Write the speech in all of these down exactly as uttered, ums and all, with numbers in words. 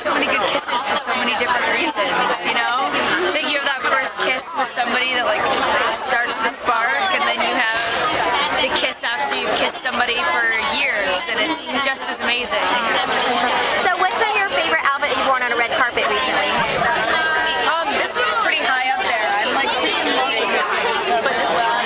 so many good kisses for so many different reasons, you know? So you have that first kiss with somebody that like starts the spark, and then you have the kiss after you've kissed somebody for years, and it's just as amazing. So what's been your favorite outfit you've worn on a red carpet recently? Um, this one's pretty high up there. I'm like pretty in love with this one. So it's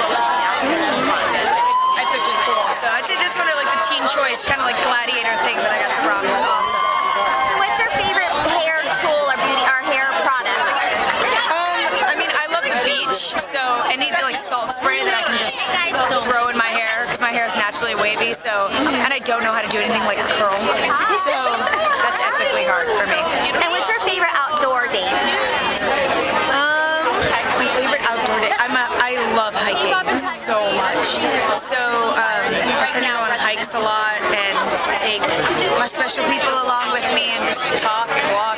epically cool. So I'd say this one or like the teen choice, kind of like gladiator thing that I got to rock was awesome. So what's your favorite hair tool or beauty or hair product? Um, I mean, I love the beach, so any like salt spray that I can just throw in my hair, because my hair is naturally wavy, so, and I don't know how to do anything like curl, so that's epically hard for me. And what's your favorite outdoor date? Um, my favorite outdoor day, I'm a, I love hiking so much, so um, I tend to go on hikes a lot and take my special people along with me and just talk and walk